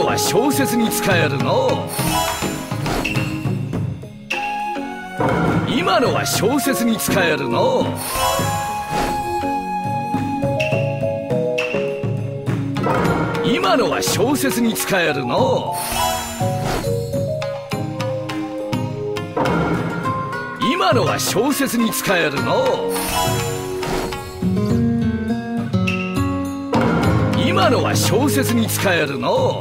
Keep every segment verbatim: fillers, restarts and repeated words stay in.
は小説に使えるの。今のは小説に使えるの。今のは小説に使えるの。今のは小説に使えるの。今のは小説に使えるの。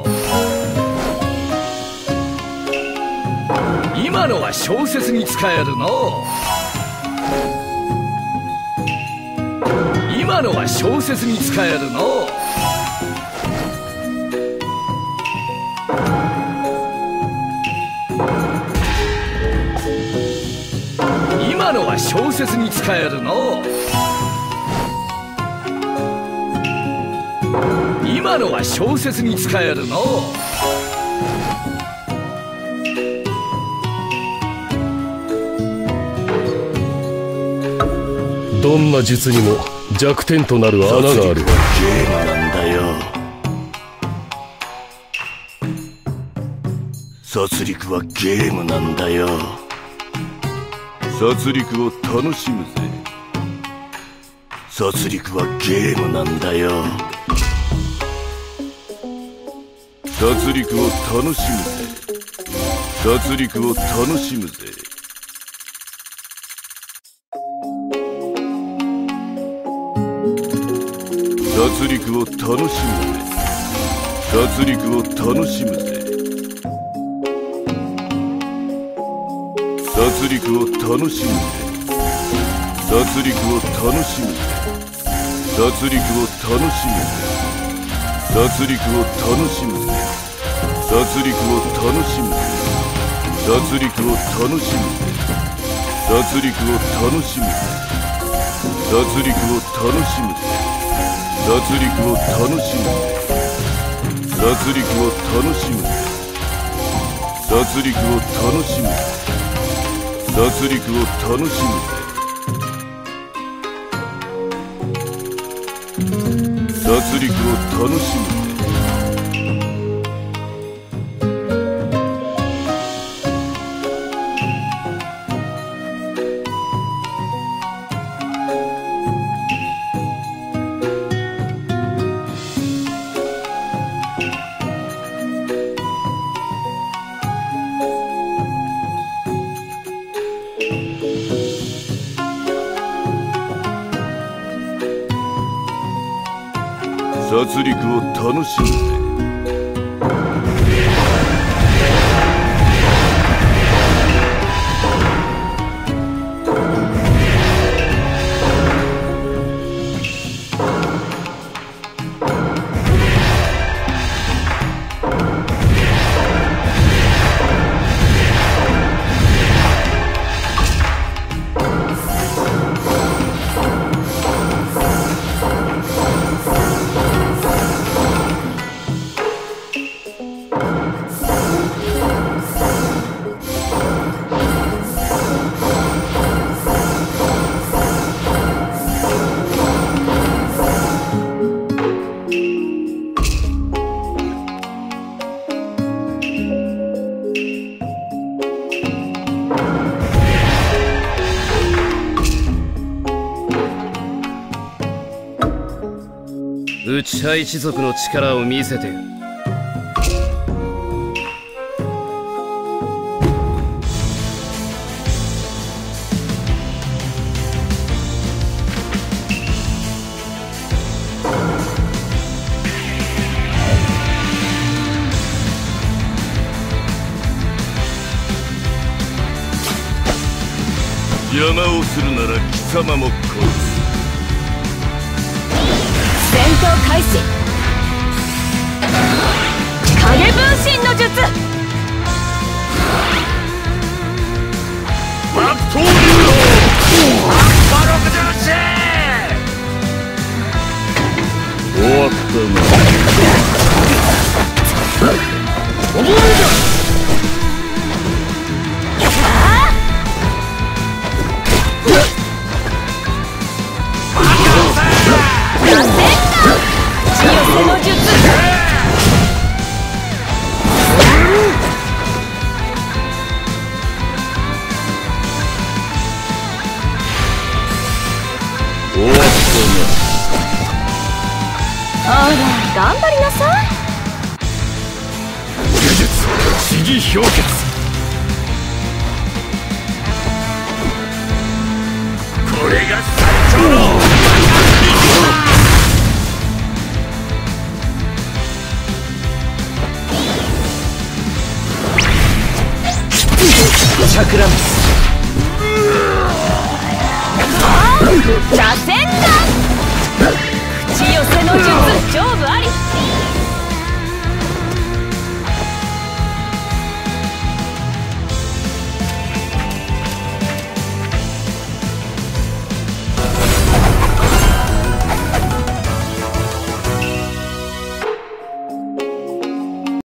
今のは小説に使えるの。今のは小説に使えるの。今のは小説に使えるの。今のは小説に使えるの。 どんな術にも弱点となる穴がある。 ゲームなんだよ。殺戮はゲームなんだよ。殺戮を楽しむぜ。殺戮はゲームなんだよ。殺戮を楽しむぜ。殺戮を楽しむぜ。殺戮を楽しむぜ。殺戮を楽しむぜ。殺戮を楽しむぜ。殺戮を楽しむぜ。殺戮を楽しむぜ。殺戮を楽しむぜ。殺戮を楽しむぜ。殺戮を楽しむぜ。殺戮を楽しむぜ。殺戮を楽しむぜ。殺戮を楽しむぜ。殺戮を楽しむぜ。殺戮を楽しむぜ。殺戮を楽しむぜ。殺戮を楽しむぜ。殺戮を楽しむぜ。 内派一族の力を見せて。邪魔をするなら貴様も殺す。 戦闘開始。影分身の術。 マットリオアッパろくじゅう四。終わったな。覚えろ。 その術。 頑張りなさい。 武術試技氷結。これが最強のチャクラメス。 螺旋だ。口寄せの術、勝負あり。